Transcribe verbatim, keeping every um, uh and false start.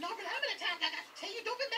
No, but how many times I got to tell you, don't be